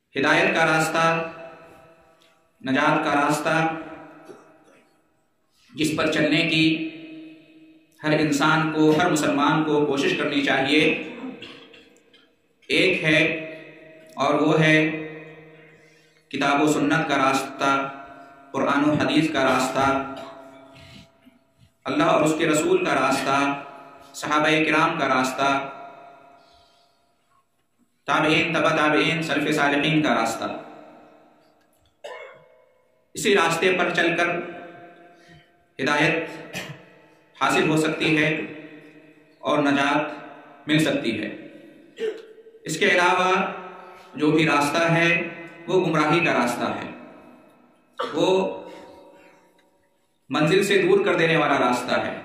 ہدایت کا راستہ، نجات کا راستہ جس پر چلنے کی ہر انسان کو، ہر مسلمان کو کوشش کرنی چاہیے، ایک ہے اور وہ ہے کتاب و سنت کا راستہ، قرآن و حدیث کا راستہ، اللہ اور اس کے رسول کا راستہ، صحابہ کرام کا راستہ، تابعین، تبع تابعین، سلف صالحین کا راستہ۔ اسی راستے پر چل کر ہدایت حاصل ہو سکتی ہے اور نجات مل سکتی ہے۔ اس کے علاوہ جو بھی راستہ ہے وہ گمراہی کا راستہ ہے، وہ منزل سے دور کر دینے والا راستہ ہے۔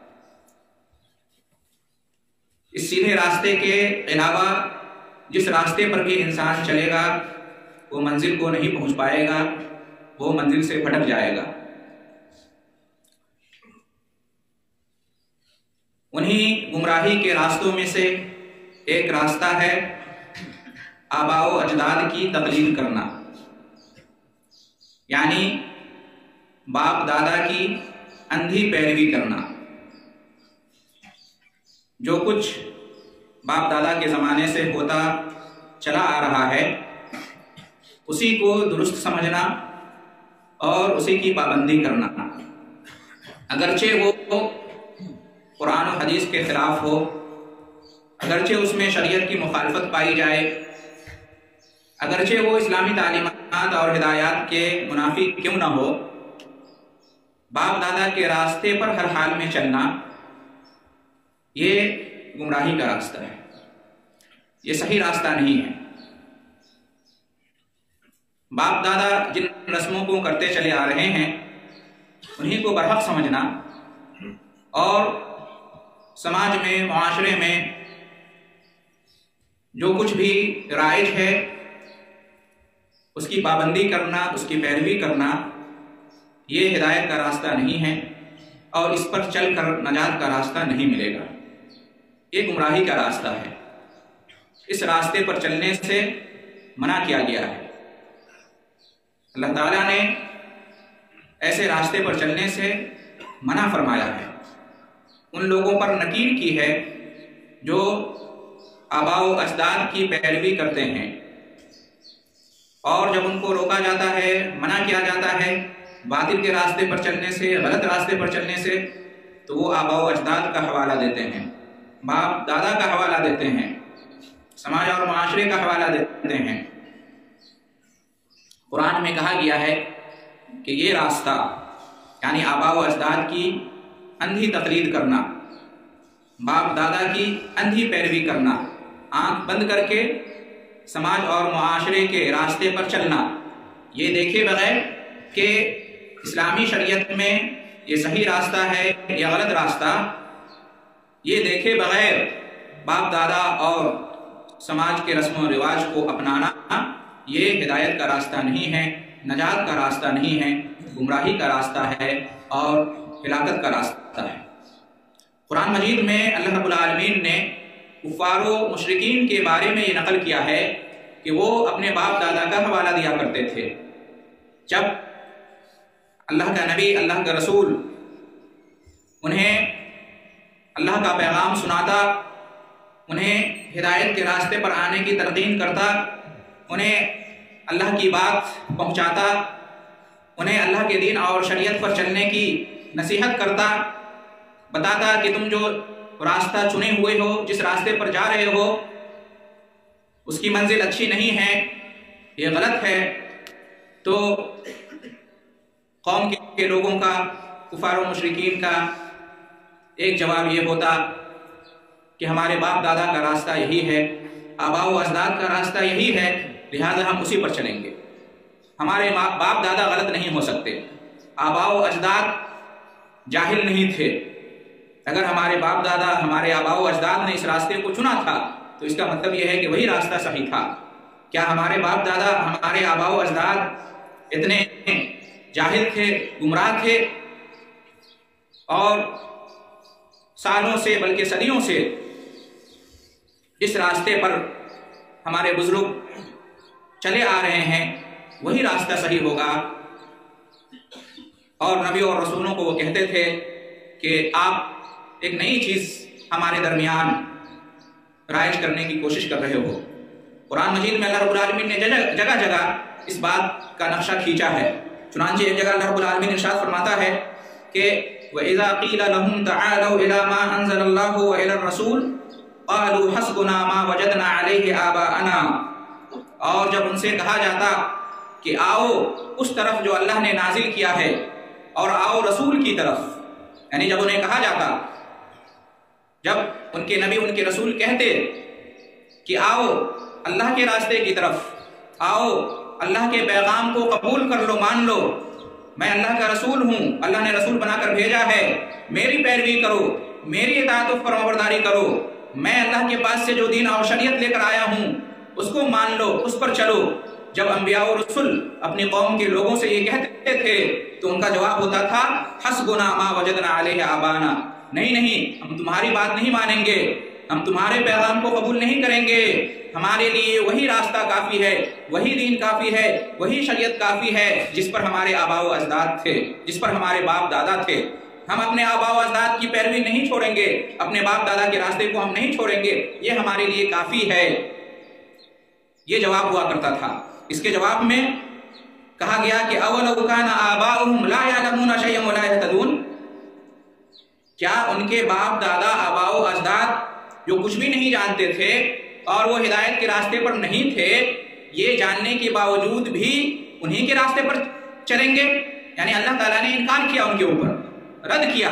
اس سیدھے راستے کے علاوہ جس راستے پر بھی انسان چلے گا وہ منزل کو نہیں پہنچ پائے گا، وہ منزل سے بھٹک جائے گا۔ انہی گمراہی کے راستوں میں سے ایک راستہ ہے آباء و اجداد کی تقلید کرنا، یعنی باپ دادا کی اندھی پیروی کرنا۔ جو کچھ باپ دادا کے زمانے سے ہوتا چلا آ رہا ہے اسی کو درست سمجھنا اور اسی کی پابندی کرنا، اگرچہ وہ قرآن و حدیث کے خلاف ہو، اگرچہ اس میں شریعت کی مخالفت پائی جائے، اگرچہ وہ اسلامی تعلیمات اور ہدایات کے منافی کیوں نہ ہو، باپ دادا کے راستے پر ہر حال میں چلنا یہ گمراہی کا راستہ ہے، یہ صحیح راستہ نہیں ہے۔ باپ دادا جن رسموں کو کرتے چلے آ رہے ہیں انہی کو برحق سمجھنا اور سماج میں، معاشرے میں جو کچھ بھی رائج ہے اس کی پابندی کرنا، اس کی پیروی کرنا یہ ہدایت کا راستہ نہیں ہے اور اس پر چل کر نجات کا راستہ نہیں ملے گا، یہ گمراہی کا راستہ ہے۔ اس راستے پر چلنے سے منع کیا گیا ہے۔ اللہ تعالیٰ نے ایسے راستے پر چلنے سے منع فرمایا ہے، ان لوگوں پر نکیر کی ہے جو آباء و اجداد کی پیروی کرتے ہیں، اور جب ان کو روکا جاتا ہے، منع کیا جاتا ہے باطل کے راستے پر چلنے سے، غلط راستے پر چلنے سے، تو وہ آباء و اجداد کا حوالہ دیتے ہیں، باپ دادا کا حوالہ دیتے ہیں، سماج اور معاشرے کا حوالہ دیتے ہیں۔ قرآن میں کہا گیا ہے کہ یہ راستہ یعنی آباء و اجداد کی اندھی تقلید کرنا، باپ دادا کی اندھی پیروی کرنا، آنکھ بند کر کے سماج اور معاشرے کے راستے پر چلنا، یہ دیکھے بغیر کہ اسلامی شریعت میں یہ صحیح راستہ ہے یا غلط راستہ، یہ دیکھے بغیر باپ دادا اور سماج کے رسم و رواج کو اپنانا یہ ہدایت کا راستہ نہیں ہے، نجات کا راستہ نہیں ہے، گمراہی کا راستہ ہے اور ہلاکت کا راستہ ہے۔ قرآن مجید میں اللہ رب العالمین نے کفار و مشرکین کے بارے میں یہ نقل کیا ہے کہ وہ اپنے باپ دادا کا حوالہ دیا کرتے تھے۔ جب اللہ کا نبی، اللہ کا رسول انہیں اللہ کا پیغام سناتا، انہیں ہدایت کے راستے پر آنے کی تلقین کرتا، انہیں اللہ کی بات پہنچاتا، انہیں اللہ کے دین اور شریعت پر چلنے کی نصیحت کرتا، بتاتا کہ تم جو راستہ چنے ہوئے ہو، جس راستے پر جا رہے ہو اس کی منزل اچھی نہیں ہے، یہ غلط ہے، تو قوم کے لوگوں کا، کفار و مشرکین کا ایک جواب یہ ہوتا کہ ہمارے باپ دادا کا راستہ یہی ہے، آباء و اجداد کا راستہ یہی ہے، لہذا ہم اسی پر چلیں گے۔ ہمارے باپ دادا غلط نہیں ہو سکتے، آباء و اجداد جاہل نہیں تھے۔ اگر ہمارے باپ دادا، ہمارے آباء و اجداد نے اس راستے کو چنا تھا تو اس کا مطلب یہ ہے کہ وہی راستہ صحیح تھا۔ کیا ہمارے باپ دادا، ہمارے آباء و اجداد اتنے جاہل تھے، گمراہ تھے اور سالوں سے بلکہ صدیوں سے اس راستے پر ہمارے بزرگ چلے آ رہے ہیں وہی راستہ صحیح ہوگا۔ اور نبی اور رسولوں کو وہ کہتے تھے کہ آپ ایک نئی چیز ہمارے درمیان رائج کرنے کی کوشش کر رہے ہو۔ قرآن مجید میں اللہ رب العالمین نے جگہ جگہ اس بات کا نقشہ کھینچا ہے۔ چنانچہ ایک جگہ اللہ رب العالمین ارشاد فرماتا ہے کہ وَإِذَا قِيلَ لَهُمْ تَعَالَوْا إِلَى مَا أَنزَلَ اللَّهُ وَإِلَى الرَّسُولِ قَالُوا حَسْبُنَا مَا وَجَدْنَا عَلَيْهِ آبَاءَنَا، اور جب ان سے کہا جاتا کہ آؤ اس طرف جو اللہ نے نازل کیا ہے اور آؤ رسول کی طرف، یعنی جب انہیں کہا جاتا، جب ان کے نبی ان کے رسول کہتے کہ آؤ اللہ کے راستے کی طرف، آؤ اللہ کے پیغام کو قبول کر لو، مان لو، میں اللہ کا رسول ہوں، اللہ نے رسول بنا کر بھیجا ہے، میری پیروی کرو، میری اطاعت و فرمانبرداری کرو، میں اللہ کے پاس سے جو دین اور شریعت لے کر آیا ہوں اس کو مان لو، اس پر چلو۔ جب انبیاء و رسول اپنی قوم کے لوگوں سے یہ کہتے تھے تو ان کا جواب ہوتا تھا حسبنا ما وجدنا علیہ آبانا، نہیں ہم تمہاری بات نہیں مانیں گے، ہم تمہارے پیغام کو قبول نہیں کریں گے، ہمارے لیے وہی راستہ کافی ہے، وہی دین کافی ہے، وہی شریعت کافی ہے جس پر ہمارے آباء و اجداد تھے، جس پر ہمارے باپ دادا تھے۔ ہم اپنے آباء و اجداد کی پیروی نہیں چھوڑیں گے، اپنے باپ دادا کے راستے کو ہم نہیں چھوڑیں گے، یہ ہمارے لیے کافی ہے۔ یہ جواب ہوا کرتا تھا۔ اس کے جواب میں کہا گیا کہ اولو کان آباؤہم لا یعلمون شیئا ولا یہتدون، کیا ان کے باپ دادا آباء و اجداد جو کچھ بھی نہیں جانتے تھے اور وہ ہدایت کے راستے پر نہیں تھے، یہ جاننے کے باوجود بھی انہی کے راستے پر چلیں گے؟ یعنی اللہ تعالیٰ نے انکار کیا ان کے اوپر، رد کیا،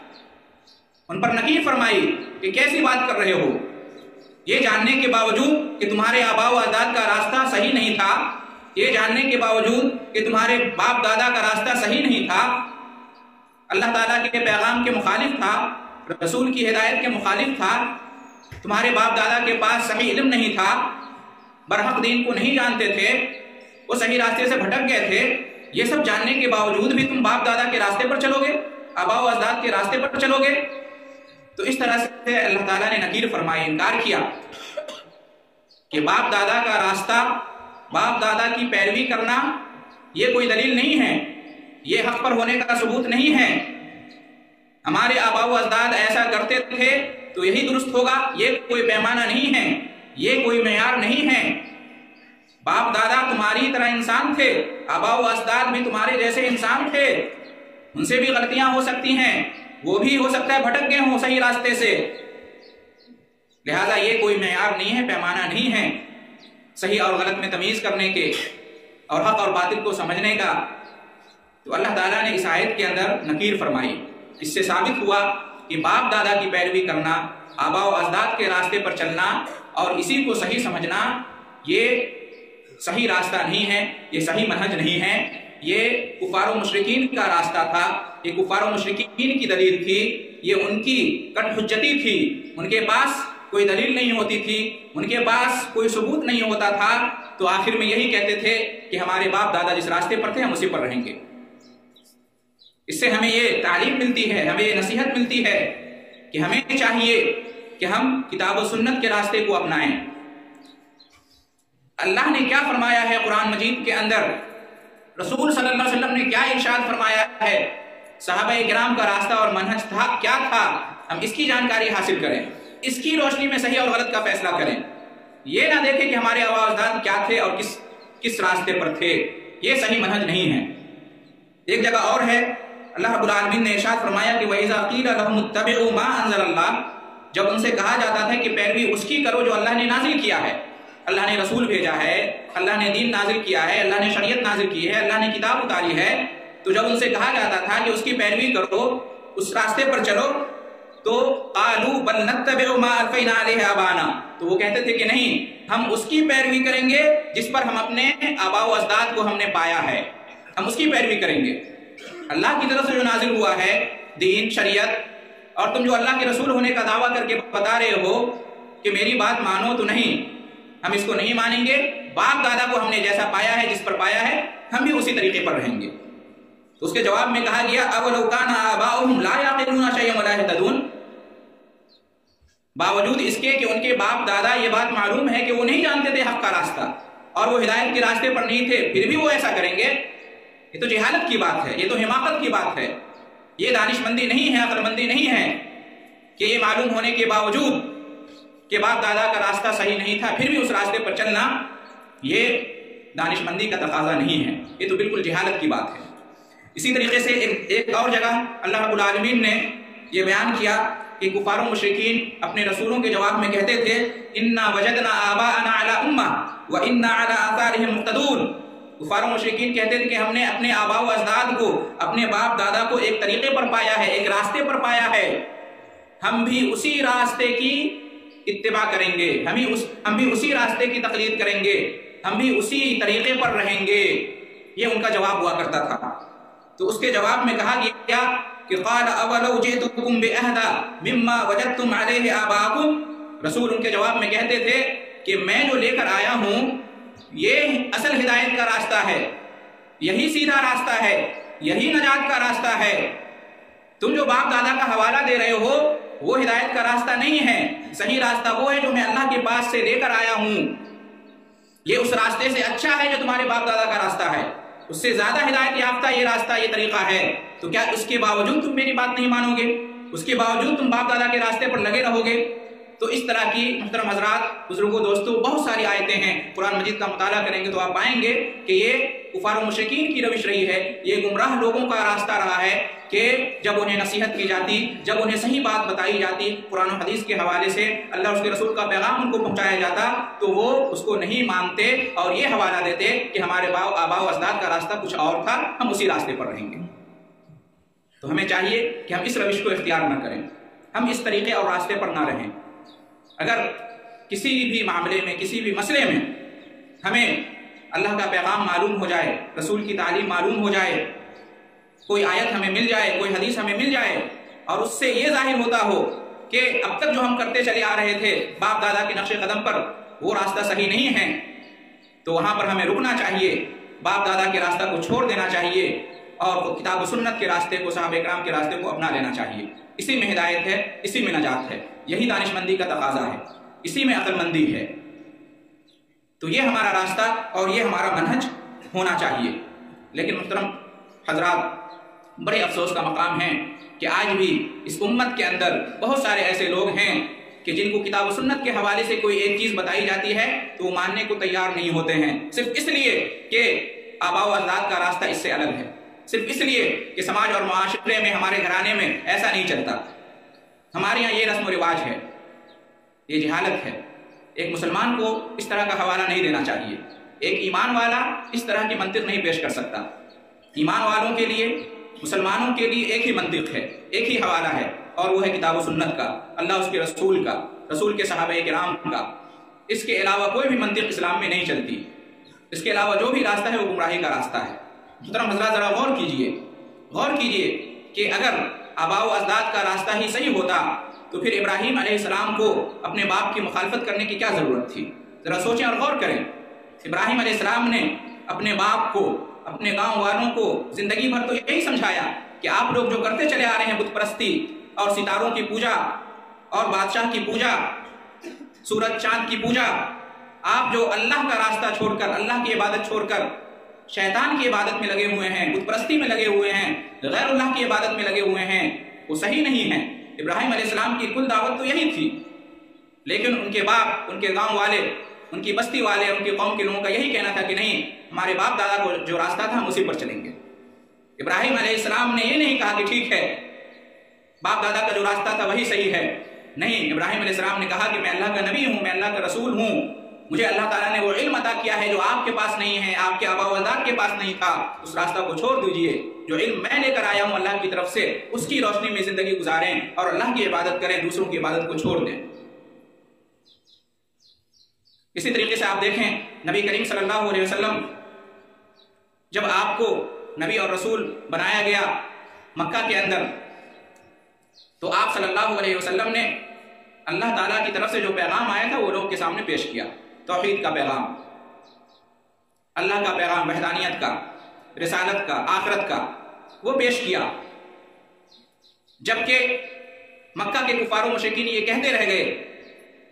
ان پر نکیر فرمائی کہ کیسی بات کر رہے ہو، یہ جاننے کے باوجود کہ تمہارے آباء و اجداد کا راستہ صحیح نہیں تھا، یہ جاننے کے باوجود کہ تمہارے باپ دادا کا راستہ صحیح نہیں تھا، اللہ تعالیٰ کے پیغام کے مخالف تھا، رسول کی ہدایت کے مخالف تھا، تمہارے باپ دادا کے پاس صحیح علم نہیں تھا، برحق دین کو نہیں جانتے تھے، وہ صحیح راستے سے بھٹک گئے تھے، یہ سب جاننے کے باوجود بھی تم باپ دادا کے راستے پر چلو گے، آباء و اجداد کے راستے پر چلو گے؟ تو اس طرح سے اللہ تعالیٰ نے نکیر فرمائی، انکار کیا کہ باپ دادا کا راستہ، باپ دادا کی پیروی کرنا یہ کوئی دلیل نہیں ہے، یہ حق پر ہونے کا ثبوت نہیں ہے، ہمارے آباء و اجداد ایسا کرتے تھے تو یہی درست ہوگا، یہ کوئی پیمانہ نہیں ہے، یہ کوئی معیار نہیں ہے۔ باپ دادا تمہاری طرح انسان تھے، آباء و اجداد بھی تمہارے جیسے انسان تھے، ان سے بھی غلطیاں ہو سکتی ہیں، وہ بھی ہو سکتا ہے بھٹک گئے ہوں صحیح راستے سے، لہٰذا یہ کوئی معیار نہیں ہے، پیمانہ نہیں ہے صحیح اور غلط میں تمیز کرنے کے اور حق اور باطل کو سمجھنے کا۔ تو اللہ تعالیٰ نے اس آیت کے اندر نکیر فرمائی، اس سے ثابت ہوا کہ باپ دادا کی پیروی کرنا، آباء و اجداد کے راستے پر چلنا اور اسی کو صحیح سمجھنا یہ صحیح راستہ نہیں ہے، یہ صحیح منہج نہیں ہے، یہ کفار و مشرکین کا راستہ تھا، یہ کفار و مشرکین کی دلیل تھی، یہ ان کی کٹ حجتی تھی، ان کے پاس کوئی دلیل نہیں ہوتی تھی، ان کے پاس کوئی ثبوت نہیں ہوتا تھا، تو آخر میں یہی کہتے تھے کہ ہمارے باپ دادا جس راستے پر تھے ہم اسی پر رہیں گے۔ اس سے ہمیں یہ تعلیم ملتی ہے، ہمیں یہ نصیحت ملتی ہے کہ ہمیں چاہیے کہ ہم کتاب و سنت کے راستے کو اپنائیں۔ اللہ نے کیا فرمایا ہے قرآن مجید کے اندر، رسول صلی اللہ علیہ وسلم نے کیا ارشاد فرمایا ہے، صحابہ کرام کا راستہ اور منہج تھا کیا تھا، ہم اس کی جانکاری حاصل کریں، اس کی روشنی میں صحیح اور غلط کا فیصلہ کریں، یہ نہ دیکھیں کہ ہمارے آباء و اجداد کیا تھے اور کس راستے پر تھے، یہ صحیح منہج نہیں ہے۔ ایک جگہ اور ہے اللہ رب العالمین نے ارشاد فرمایا کہ وَإِذَا قِيلَ لَهُمُ اتَّبِعُوا مَا أَنزَلَ اللَّهُ، جب ان سے کہا جاتا تھا کہ پیروی اس کی کرو جو اللہ نے نازل کیا ہے، اللہ نے رسول بھیجا ہے، اللہ نے دین نازل کیا ہے، اللہ نے شریعت نازل کی ہے، اللہ نے کتاب اتاری ہے، تو جب ان سے کہا جاتا تھا کہ اس کی پیروی کرو، اس راستے پر چلو، تو قالوا بل نتبع ما الفینا علیہ آبانا، تو وہ کہتے تھے کہ نہیں، ہم اس کی پیروی کریں گے جس پر ہم اپنے آباء و اجداد کو ہم نے پایا ہے، ہم اس کی پیروی کریں گے۔ اللہ کی طرف سے جو نازل ہوا ہے دین شریعت، اور تم جو اللہ کے رسول ہونے کا دعویٰ کر کے بتا رہے ہو کہ میری بات مانو، تو نہیں، ہم اس کو نہیں مانیں گے، باپ دادا کو ہم نے جیسا پایا ہے، جس پر پایا ہے، ہم بھی اسی طریقے پر رہیں گے۔ تو اس کے جواب میں کہا گیا اولو کان آباؤہم لا یعقلون شیئا ولا یہتدون، باوجود اس کے کہ ان کے باپ دادا یہ بات معلوم ہے کہ وہ نہیں جانتے تھے حق کا راستہ، اور وہ ہدایت کے راستے پر نہیں تھے پھر بھی وہ ایسا کریں گے، یہ تو جہالت کی بات ہے، یہ تو حماقت کی بات ہے، یہ دانش مندی نہیں ہے، عقل مندی نہیں ہے کہ یہ معلوم ہونے کے باوجود کہ باپ دادا کا راستہ صحیح نہیں تھا پھر بھی اس راستے پر چلنا یہ دانش مندی کا تقاضا نہیں ہے، یہ تو بالکل جہالت کی بات ہے۔ اسی طریقے سے ایک اور جگہ اللہ رب العالمین نے یہ بیان کیا کہ کفار و مشرکین اپنے رسولوں کے جواب میں کہتے تھے انا وجدنا آباءنا علی امہ وانا علی آثارہم مقتدون۔ کفار و مشرکین کہتے تھے کہ ہم نے اپنے آباء و اجداد کو، اپنے باپ دادا کو ایک طریقے پر پایا ہے، ایک راستے پر پایا ہے، ہم بھی اسی راستے کی اتباع کریں گے، ہم بھی اسی راستے کی تقلید کریں گے، ہم بھی اسی طریقے پر رہیں گے، یہ ان کا جواب ہوا کرتا تھا۔ تو اس کے جواب میں کہا گیا کہ قال اولو جئتکم باہدی مما وجدتم علیہ آباءکم، رسول ان کے جواب میں کہتے تھے کہ میں جو لے کر آیا ہوں یہ اصل ہدایت کا راستہ ہے، یہی سیدھا راستہ ہے، یہی نجات کا راستہ ہے، تم جو باپ دادا کا حوالہ دے رہے ہو وہ ہدایت کا راستہ نہیں ہے، صحیح راستہ وہ ہے جو میں اللہ کے پاس سے لے کر آیا ہوں، یہ اس راستے سے اچھا ہے جو تمہارے باپ دادا کا راستہ ہے، اس سے زیادہ ہدایت یافتہ یہ راستہ، یہ طریقہ ہے، تو کیا اس کے باوجود تم میری بات نہیں مانو گے؟ اس کے باوجود تم باپ دادا کے راستے پر لگے رہو گے؟ تو اس طرح کی محترم حضرات، بزرگوں، دوستوں، بہت ساری آیتیں ہیں، قرآن مجید کا مطالعہ کریں گے تو آپ پائیں گے کہ یہ کفار و مشرکین کی روش رہی ہے، یہ گمراہ لوگوں کا راستہ رہا ہے کہ جب انہیں نصیحت کی جاتی، جب انہیں صحیح بات بتائی جاتی قرآن و حدیث کے حوالے سے، اللہ اس کے رسول کا پیغام ان کو پہنچایا جاتا تو وہ اس کو نہیں مانتے اور یہ حوالہ دیتے کہ ہمارے آباء و اجداد کا راستہ کچھ اور تھا، ہم اسی راستے پر رہیں گے۔ تو ہمیں چاہیے کہ ہم اس روش کو اختیار نہ کریں، ہم اس طریقے اور راستے پر نہ رہیں۔ اگر کسی بھی معاملے میں، کسی بھی مسئلے میں ہمیں اللہ کا پیغام معلوم ہو جائے، رسول کی تعلیم معلوم ہو جائے، کوئی آیت ہمیں مل جائے، کوئی حدیث ہمیں مل جائے اور اس سے یہ ظاہر ہوتا ہو کہ اب تک جو ہم کرتے چلے آ رہے تھے باپ دادا کے نقش قدم پر وہ راستہ صحیح نہیں ہے، تو وہاں پر ہمیں رکنا چاہیے، باپ دادا کے راستہ کو چھوڑ دینا چاہیے اور کتاب و سنت کے راستے کو، صحابہ کرام کے راستے کو اپنا لینا چاہیے۔ اسی میں ہدایت ہے، اسی میں نجات ہے، یہی دانش مندی کا تقاضا ہے، اسی میں عقل مندی ہے۔ تو یہ ہمارا راستہ اور یہ ہمارا منہج ہونا چاہیے۔ لیکن محترم حضرات، بڑے افسوس کا مقام ہے کہ آج بھی اس امت کے اندر بہت سارے ایسے لوگ ہیں کہ جن کو کتاب و سنت کے حوالے سے کوئی ایک چیز بتائی جاتی ہے تو وہ ماننے کو تیار نہیں ہوتے ہیں، صرف اس لیے کہ آباء و اجداد کا راستہ اس سے الگ ہے، صرف اس لیے کہ سماج اور معاشرے میں، ہمارے گھرانے میں ایسا نہیں چلتا، ہمارے یہاں یہ رسم و رواج ہے۔ یہ جہالت ہے، ایک مسلمان کو اس طرح کا حوالہ نہیں دینا چاہیے، ایک ایمان والا اس طرح کی منطق نہیں پیش کر سکتا۔ ایمان والوں کے لیے، مسلمانوں کے لیے ایک ہی منطق ہے، ایک ہی حوالہ ہے اور وہ ہے کتاب و سنت کا، اللہ اس کے رسول کا، رسول کے صحابہ کرام کا۔ اس کے علاوہ کوئی بھی منطق اسلام میں نہیں چلتی، اس کے علاوہ جو بھی راستہ ہے وہ گمراہی کا راستہ ہے۔ محترم حضرات، ذرا غور کیجئے کہ اگر آباء و اجداد کا راستہ ہی صحیح ہوتا تو پھر ابراہیم علیہ السلام کو اپنے باپ کی مخالفت کرنے کی کیا ضرورت تھی؟ ذرا سوچیں اور غور کریں۔ ابراہیم علیہ السلام نے اپنے باپ کو، اپنے گاؤں والوں کو زندگی بھر تو یہی سمجھایا کہ آپ لوگ جو کرتے چلے آ رہے ہیں بت پرستی اور ستاروں کی پوجا اور بادشاہ کی پوجا، سورج چاند کی پوجا، آپ جو اللہ کا راستہ چھوڑ کر، اللہ کی عبادت چھوڑ کر شیطان کی عبادت میں لگے ہوئے ہیں، بت پرستی میں لگے ہوئے ہیں، غیر اللہ کی عبادت میں لگے ہوئے ہیں، وہ صحیح نہیں ہے۔ ابراہیم علیہ السلام کی کل دعوت تو یہی تھی، لیکن ان کے باپ، ان کے گاؤں والے، ان کی بستی والے، ان کی قوم کے لوگوں کا یہی کہنا تھا کہ نہیں، ہمارے باپ دادا کو جو راستہ تھا ہم اسی پر چلیں گے۔ ابراہیم علیہ السلام نے یہ نہیں کہا کہ ٹھیک ہے باپ دادا کا جو راستہ تھا وہی صحیح ہے، نہیں، ابراہیم علیہ السلام نے کہا کہ میں اللہ کا نبی ہوں، میں اللہ کا رسول ہوں، مجھے اللہ تعالیٰ نے وہ علم عطا کیا ہے جو آپ کے پاس نہیں ہے، آپ کے آباء و اجداد کے پاس نہیں تھا، اس راستہ کو چھوڑ دیجئے، جو علم میں لے کر آیا ہوں اللہ کی طرف سے اس کی روشنی میں زندگی گزاریں اور اللہ کی عبادت کریں، دوسروں کی عبادت کو چھوڑ دیں۔ اسی طریقے سے آپ دیکھیں نبی کریم صلی اللہ علیہ وسلم جب آپ کو نبی اور رسول بنایا گیا مکہ کے اندر، تو آپ صلی اللہ علیہ وسلم نے اللہ تعالیٰ کی طرف سے جو پیغام آیا تھا وہ لوگ کے سامنے پیش کیا، توحید کا پیغام، اللہ کا پیغام، وحدانیت کا، رسالت کا، آخرت کا، وہ پیش کیا۔ جبکہ مکہ کے کفار و مشرکین یہ کہتے رہ گئے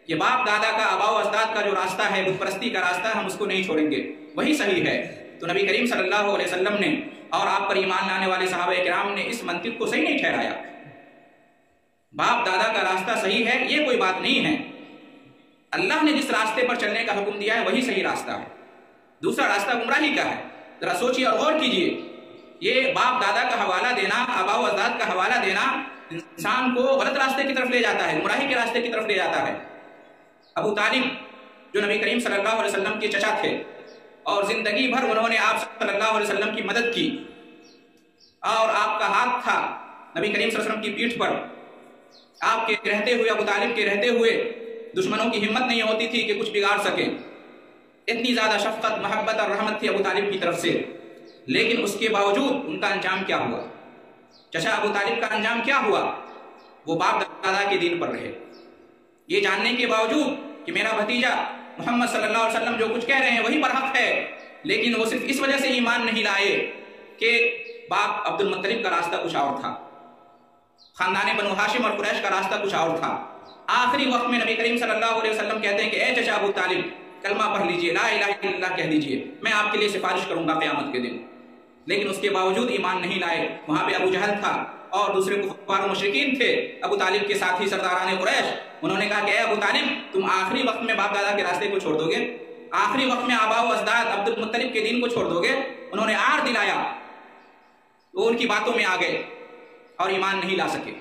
کہ باپ دادا کا آبا و اجداد کا جو راستہ ہے بت پرستی کا راستہ ہے ہم اس کو نہیں چھوڑیں گے، وہی صحیح ہے۔ تو نبی کریم صلی اللہ علیہ وسلم نے اور آپ پر ایمان لانے والے صحابہ کرام نے اس منطق کو صحیح نہیں ٹھہرایا۔ باپ دادا کا راستہ صحیح ہے یہ کوئی بات نہیں ہے، اللہ نے جس راستے پر چلنے کا حکم دیا ہے وہی صحیح راستہ ہے، دوسرا راستہ گمراہی کا ہے۔ ذرا سوچیے اور غور کیجیے، یہ باپ دادا کا حوالہ دینا، آبا و اجداد کا حوالہ دینا انسان کو غلط راستے کی طرف لے جاتا ہے، گمراہی کے راستے کی طرف لے جاتا ہے۔ ابو طالب جو نبی کریم صلی اللہ علیہ وسلم کے چچا تھے اور زندگی بھر انہوں نے آپ صلی اللہ علیہ وسلم کی مدد کی اور آپ کا ہاتھ تھا نبی کریم صلی اللہ علیہ وسلم کی پیٹھ پر، آپ کے رہتے ہوئے، ابو طالب کے رہتے ہوئے دشمنوں کی ہمت نہیں ہوتی تھی کہ کچھ بگاڑ سکیں، اتنی زیادہ شفقت، محبت اور رحمت تھی ابو طالب کی طرف سے، لیکن اس کے باوجود ان کا انجام کیا ہوا؟ چچا ابو طالب کا انجام کیا ہوا؟ وہ باپ دادا کے دین پر رہے، یہ جاننے کے باوجود کہ میرا بھتیجا محمد صلی اللہ علیہ وسلم جو کچھ کہہ رہے ہیں وہی پر حق ہے، لیکن وہ صرف اس وجہ سے ایمان نہیں لائے کہ باپ عبد المطلب کا راستہ کچھ اور تھا، خاندان بنو ہاشم اور قریش کا راستہ کچھ اور تھا۔ آخری وقت میں نبی کریم صلی اللہ علیہ وسلم کہتے ہیں کہ اے چچا ابو طالب کلمہ پڑھ لیجئے، لا الہ الا اللہ کہہ دیجئے، میں آپ کے لیے سفارش کروں گا قیامت کے دن۔ لیکن اس کے باوجود ایمان نہیں لائے۔ وہاں پہ ابو جہل تھا اور دوسرے کفار و مشرکین تھے، ابو طالب کے ساتھی سرداران قریش، انہوں نے کہا کہ اے ابو طالب تم آخری وقت میں باپ دادا کے راستے کو چھوڑ دو گے، آخری وقت میں آبا و اجداد عبد المطلب کے دین کو چھوڑ دو گے؟ انہوں نے آر دلایا، وہ ان کی باتوں میں آ گئے اور ایمان نہیں لا سکے،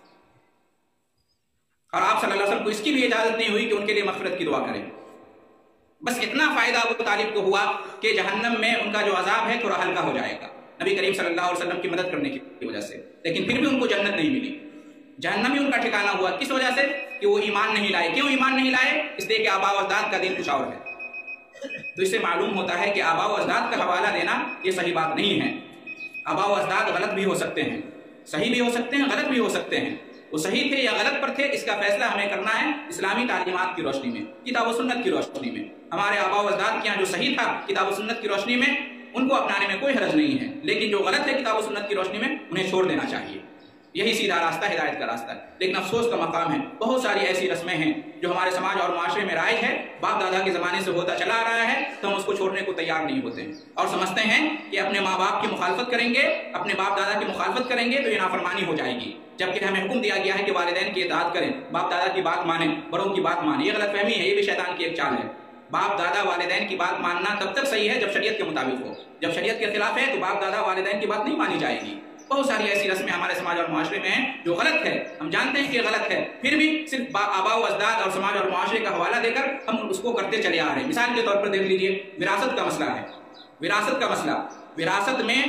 اور آپ صلی اللہ علیہ وسلم کو اس کی بھی اجازت نہیں ہوئی کہ ان کے لیے مغفرت کی دعا کریں۔ بس اتنا فائدہ ابو طالب کو ہوا کہ جہنم میں ان کا جو عذاب ہے تھوڑا ہلکا ہو جائے گا نبی کریم صلی اللہ علیہ وسلم کی مدد کرنے کی وجہ سے، لیکن پھر بھی ان کو جنت نہیں ملی، جہنم ہی ان کا ٹھکانہ ہوا۔ کس وجہ سے؟ کہ وہ ایمان نہیں لائے۔ کیوں ایمان نہیں لائے؟ اس لیے کہ آبا و اجداد کا دین کچھ اور ہے۔ تو اس سے معلوم ہوتا ہے کہ آبا و اجداد کا حوالہ دینا یہ صحیح بات نہیں ہے۔ آبا و اجداد غلط بھی ہو سکتے ہیں، صحیح بھی ہو سکتے ہیں، غلط بھی ہو سکتے ہیں۔ وہ صحیح تھے یا غلط پر تھے اس کا فیصلہ ہمیں کرنا ہے اسلامی تعلیمات کی روشنی میں، کتاب و سنت کی روشنی میں۔ ہمارے آبا و اجداد کے یہاں جو صحیح تھا کتاب و سنت کی روشنی میں ان کو اپنانے میں کوئی حرج نہیں ہے، لیکن جو غلط ہے کتاب و سنت کی روشنی میں انہیں چھوڑ دینا چاہیے، یہی سیدھا راستہ ہدایت کا راستہ ہے۔ لیکن افسوس کا مقام ہے بہت ساری ایسی رسمیں ہیں جو ہمارے سماج اور معاشرے میں رائج ہے، باپ دادا کے زمانے سے ہوتا چلا آ رہا ہے، تو ہم اس کو چھوڑنے کو تیار نہیں ہوتے ہیں اور سمجھتے ہیں کہ اپنے ماں باپ کی مخالفت کریں گے، اپنے باپ دادا کی مخالفت کریں گے تو یہ نافرمانی ہو جائے گی، جبکہ ہمیں حکم دیا گیا ہے کہ والدین کی اطاعت کریں، باپ دادا کی بات مانیں، بڑوں کی بات مانیں۔ یہ غلط فہمی ہے، یہ بھی شیطان کی ایک چال ہے۔ باپ دادا والدین کی بات ماننا تب تک صحیح ہے جب شریعت کے مطابق ہو، جب شریعت کے خلاف ہے تو باپ دادا والدین کی بات نہیں مانی جائے گی۔ بہت ساری ایسی رسمیں ہمارے سماج اور معاشرے میں ہیں جو غلط ہے، ہم جانتے ہیں کہ غلط ہے، پھر بھی صرف آبا و اجداد اور سماج اور معاشرے کا حوالہ دے کر ہم اس کو کرتے چلے آ رہے ہیں۔ مثال کے طور پر دیکھ لیجئے وراثت کا مسئلہ ہے، وراثت کا مسئلہ، وراثت میں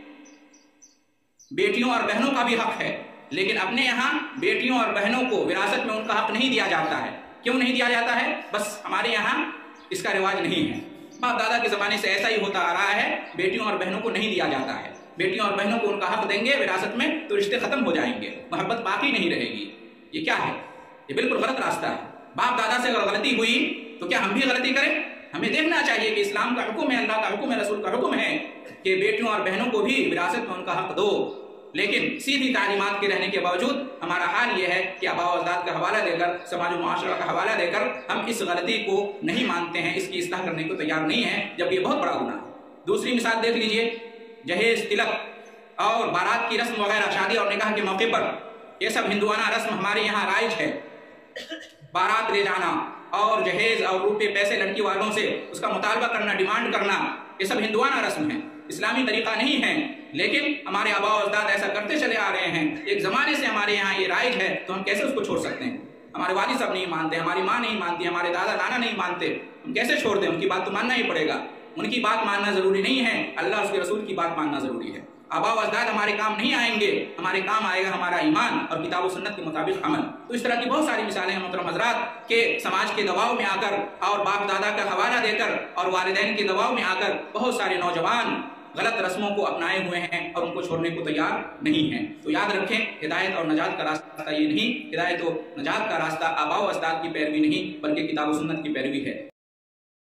بیٹیوں اور بہنوں کا بھی حق ہے، لیکن اپنے یہاں بیٹیوں اور بہنوں کو وراثت میں ان کا حق نہیں دیا جاتا ہے۔ کیوں نہیں دیا جاتا ہے؟ بس ہمارے یہاں اس کا رواج نہیں ہے، باپ دادا کے زمانے سے ایسا ہی ہوتا آ رہا ہے، بیٹیوں اور بہنوں کو نہیں دیا جاتا ہے۔ بیٹیوں اور بہنوں کو ان کا حق دیں گے وراثت میں تو رشتے ختم ہو جائیں گے، محبت باقی نہیں رہے گی۔ یہ کیا ہے؟ یہ بالکل غلط راستہ ہے۔ باپ دادا سے اگر غلطی ہوئی تو کیا ہم بھی غلطی کریں؟ ہمیں دیکھنا چاہیے کہ اسلام کا حکم ہے، اللہ کا حکم ہے، رسول کا حکم ہے کہ بیٹیوں اور بہنوں کو بھی وراثت میں ان کا حق دو، لیکن سیدھی تعلیمات کے رہنے کے باوجود ہمارا حال یہ ہے کہ آبا و اجداد کا حوالہ دے کر، سماج و معاشرہ کا حوالہ دے کر ہم اس غلطی کو نہیں مانتے ہیں، اس کی اصلاح کرنے کو تیار نہیں ہیں، جب یہ بہت بڑا گناہ ہے۔ دوسری مثال دیکھ لیجئے، جہیز، تلک اور بارات کی رسم وغیرہ، شادی اور نکاح کے موقع پر یہ سب ہندوانہ رسم ہمارے یہاں رائج ہے۔ بارات لے جانا اور جہیز اور روپے پیسے لڑکی والوں سے اس کا مطالبہ کرنا، ڈیمانڈ کرنا، یہ سب ہندوانہ رسم ہے، اسلامی طریقہ نہیں ہے، لیکن ہمارے آبا و اجداد ایسا کرتے چلے آ رہے ہیں، ایک زمانے سے ہمارے یہاں یہ رائج ہے، تو ہم کیسے اس کو چھوڑ سکتے ہیں؟ ہمارے والد صاحب نہیں مانتے، ہماری ماں نہیں مانتی، ہمارے دادا نانا نہیں مانتے، ہم کیسے چھوڑ دیں؟ ان کی بات تو ماننا ہی پڑے گا۔ ان کی بات ماننا ضروری نہیں ہے، اللہ اور اس کے رسول کی بات ماننا ضروری ہے۔ آبا و اجداد ہمارے کام نہیں آئیں گے، ہمارے کام آئے گا ہمارا ایمان اور کتاب و سنت کے مطابق عمل۔ تو اس طرح کی بہت ساری مثالیں ہیں محترم حضرات کہ سماج کے دباؤ میں آ کر اور باپ دادا کا حوالہ دے کر اور والدین کے دباؤ میں آ کر بہت سارے نوجوان غلط رسموں کو اپنائے ہوئے ہیں اور ان کو چھوڑنے کو تیار نہیں ہیں۔ تو یاد رکھیں، ہدایت اور نجات کا راستہ یہ نہیں، ہدایت و نجات کا راستہ آبا و اجداد کی پیروی نہیں بلکہ کتاب و سنت کی پیروی ہے۔